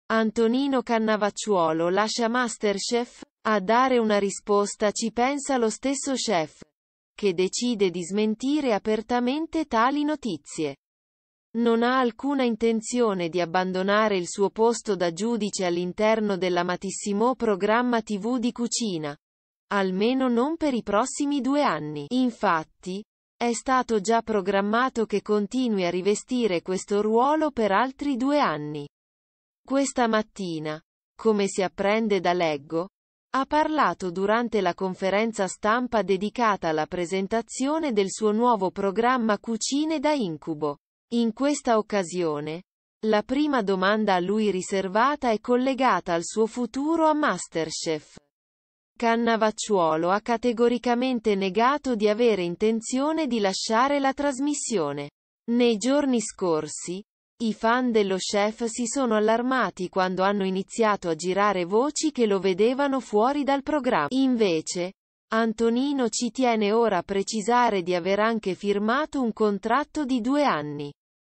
Antonino Cannavacciuolo lascia MasterChef? A dare una risposta ci pensa lo stesso chef, che decide di smentire apertamente tali notizie. Non ha alcuna intenzione di abbandonare il suo posto da giudice all'interno dell'amatissimo programma TV di cucina. Almeno non per i prossimi 2 anni. Infatti, è stato già programmato che continui a rivestire questo ruolo per altri 2 anni. Questa mattina, come si apprende da Leggo, ha parlato durante la conferenza stampa dedicata alla presentazione del suo nuovo programma Cucine da incubo. In questa occasione, la prima domanda a lui riservata è collegata al suo futuro a MasterChef. Cannavacciuolo ha categoricamente negato di avere intenzione di lasciare la trasmissione. Nei giorni scorsi, i fan dello chef si sono allarmati quando hanno iniziato a girare voci che lo vedevano fuori dal programma. Invece, Antonino ci tiene ora a precisare di aver anche firmato un contratto di 2 anni.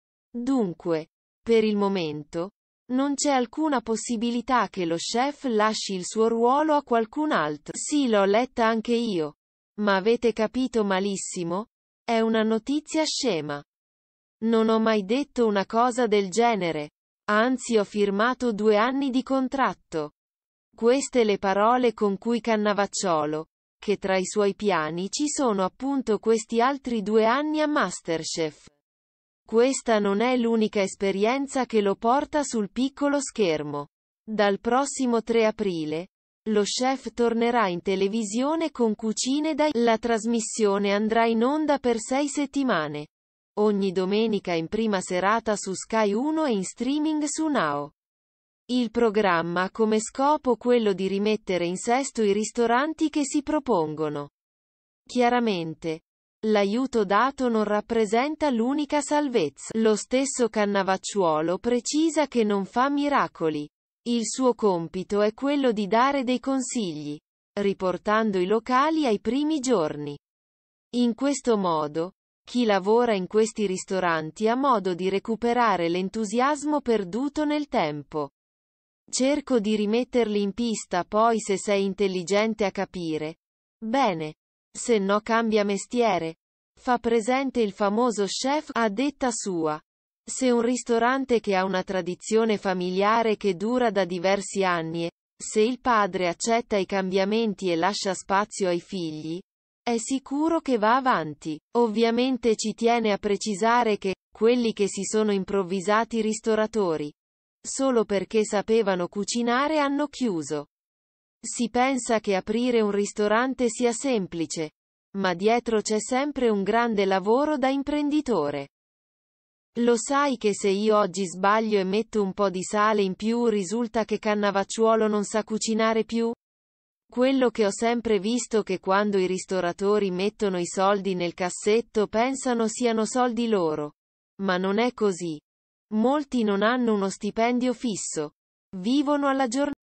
Dunque, per il momento, non c'è alcuna possibilità che lo chef lasci il suo ruolo a qualcun altro. Sì, l'ho letta anche io. Ma avete capito malissimo? È una notizia scema. Non ho mai detto una cosa del genere. Anzi, ho firmato 2 anni di contratto. Queste le parole con cui Cannavacciuolo, che tra i suoi piani ci sono appunto questi altri 2 anni a MasterChef. Questa non è l'unica esperienza che lo porta sul piccolo schermo. Dal prossimo 3 aprile, lo chef tornerà in televisione con Cucine da incubo. La trasmissione andrà in onda per 6 settimane. Ogni domenica in prima serata su Sky 1 e in streaming su Now. Il programma ha come scopo quello di rimettere in sesto i ristoranti che si propongono. Chiaramente, l'aiuto dato non rappresenta l'unica salvezza. Lo stesso Cannavacciuolo precisa che non fa miracoli. Il suo compito è quello di dare dei consigli, riportando i locali ai primi giorni. In questo modo, chi lavora in questi ristoranti ha modo di recuperare l'entusiasmo perduto nel tempo. Cerco di rimetterli in pista, poi se sei intelligente a capire. Bene. Se no cambia mestiere. Fa presente il famoso chef, a detta sua. Se un ristorante che ha una tradizione familiare che dura da diversi anni e, se il padre accetta i cambiamenti e lascia spazio ai figli, è sicuro che va avanti. Ovviamente ci tiene a precisare che, quelli che si sono improvvisati ristoratori, solo perché sapevano cucinare hanno chiuso. Si pensa che aprire un ristorante sia semplice, ma dietro c'è sempre un grande lavoro da imprenditore. Lo sai che se io oggi sbaglio e metto un po' di sale in più risulta che Cannavacciuolo non sa cucinare più? Quello che ho sempre visto che quando i ristoratori mettono i soldi nel cassetto pensano siano soldi loro. Ma non è così. Molti non hanno uno stipendio fisso. Vivono alla giornata.